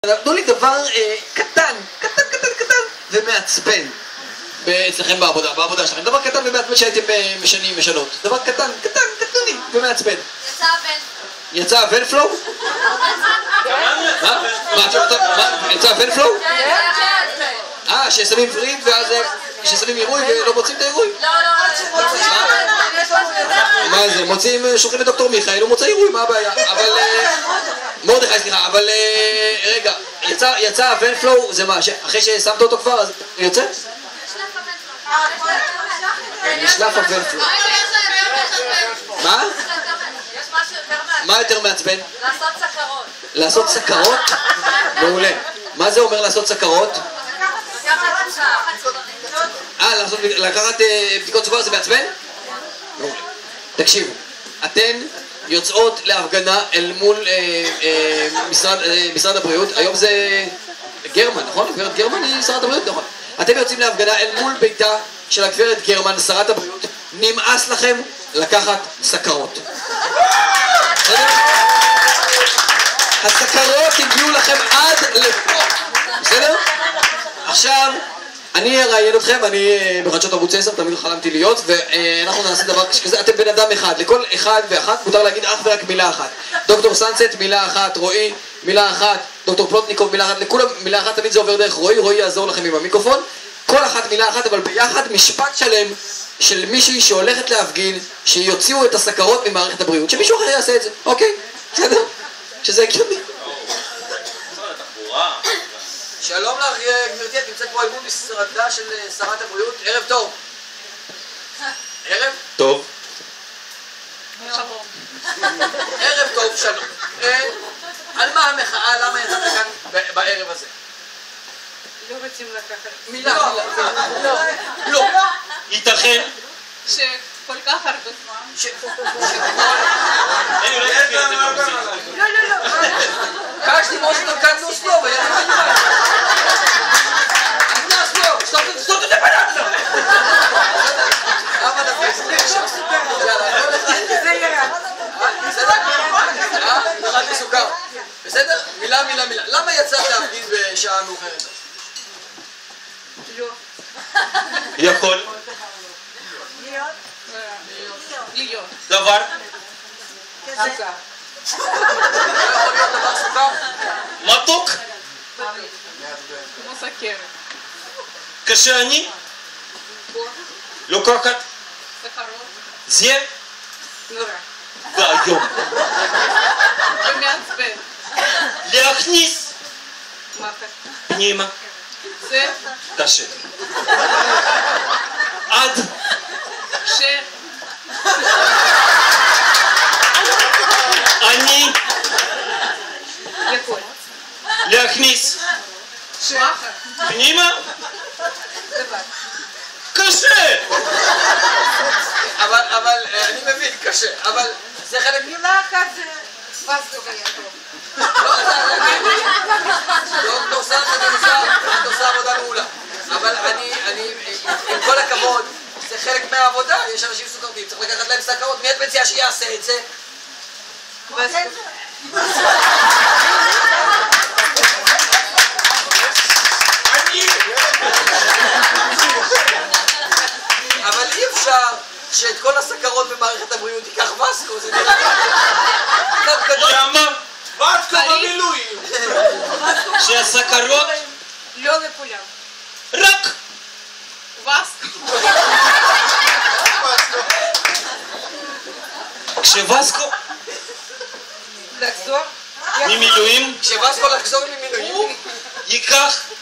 נתנו לי דבר קטן ומעצבן אצלכם בעבודה שלכם, דבר קטן ומעצבן שהייתם משנות, דבר קטני ומעצבן. יצא הוונפלואו? מה? יצא הוונפלואו? ששמים וריד ואז ששמים עירוי ולא מוצאים את העירוי? מה זה? מוצאים, שולחים לדוקטור מיכאל, הוא מוצא עירוי, מה הבעיה? אבל... מרדכי, סליחה, אבל רגע, יצא הוונפלואו, זה מה? אחרי ששמת אותו כבר, אז יוצא? נשלף הוונפלואו. מה? מה יותר מעצבן? לעשות סכרות. לעשות סכרות? מעולה. מה זה אומר לעשות סכרות? לקחת בדיקות סוכר זה מעצבן? מעולה. תקשיבו, אתן יוצאות להפגנה אל מול משרד הבריאות, היום זה גרמן, נכון? הגברת גרמן היא שרת הבריאות, נכון. אתם יוצאים להפגנה אל מול ביתה של הגברת גרמן, שרת הבריאות, נמאס לכם לקחת סכרות. הסכרות הגיעו לכם עד לפה, בסדר? עכשיו, אני אראיין אתכם, אני בחדשות ערוץ 10, תמיד חלמתי להיות, ואנחנו נעשה דבר כזה, אתם בן אדם אחד, לכל אחד ואחת מותר להגיד אך ורק מילה אחת. דוקטור סנסט, מילה אחת, רועי, מילה אחת, דוקטור פלוטניקוב, מילה אחת, לכולם מילה אחת, תמיד זה עובר דרך רועי, רועי יעזור לכם עם המיקרופון, כל אחת מילה אחת, אבל ביחד משפט שלם של מישהי שהולכת להפגין, שיוציאו את הסכרות ממערכת הבריאות, שמישהו אחר יעשה את זה, אוקיי? בסדר? שזה הגיוני. שלום לך גברתי, את נמצאת פה על מול משרדה של שרת הבריאות, ערב טוב. ערב? טוב. ערב טוב, שלום. על מה המחאה, למה יצאת כאן בערב הזה? לא רוצים לקחת. מילה. לא. ייתכן. שכל כך הרבה זמן. לא. Каждый может только одно слово, я не понимаю. Одно слово, что-то непонятно. בסדר? מילה. למה יצאת להפגין בשעה מאוחרת? לא. יכול. להיות. דבר. סוכר. לא יכול להיות דבר סוכר? מתוק. כמו סוכרת. כשאני לוקחת סכרות. זה נורא. והיום ומעצבן. להכניס מטה. פנימה זה קשה. עד ש... אני יכול. להכניס שמחה. פנימה דבר. קשה. אבל אני מבין, קשה, אבל זה חלק... מילה אחת זה... וסטוק היה טוב. דוקטור סנסט, את עושה עבודה מעולה. אבל אני, עם כל הכבוד, זה חלק מהעבודה, יש אנשים סוכרתיים, צריך לקחת להם סכרות, מי את מציעה שיעשה את זה? אבל אי אפשר שאת כל הסכרות במערכת הבריאות ייקח וסקו, זה נראה קצת גדול. למה? וסקו במילואים. שהסכרות לא לכולם. רק וסקו. כשווסקו לחזור. ממילואים כשווסקו לחזור ממילואים ייקח